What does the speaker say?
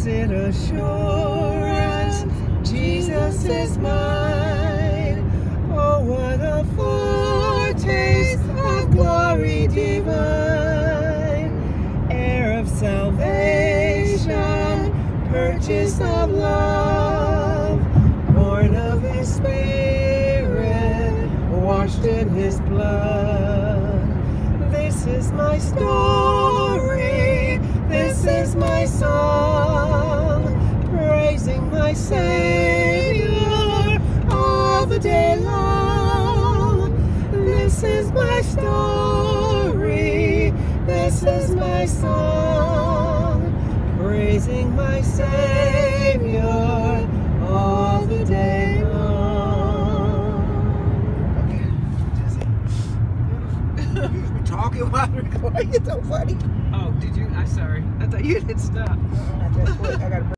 Blessed assurance, Jesus is mine. Oh, what a foretaste of glory divine, heir of salvation, purchase of love, born of His Spirit, washed in His blood. This is my story, this is my song, praising my Savior all the day long. This is my story, this is my song, praising my Savior all the day long. Okay, you be talking while I'm recording. It's so funny. Oh, did you? I'm sorry. I thought you had stopped. I gotta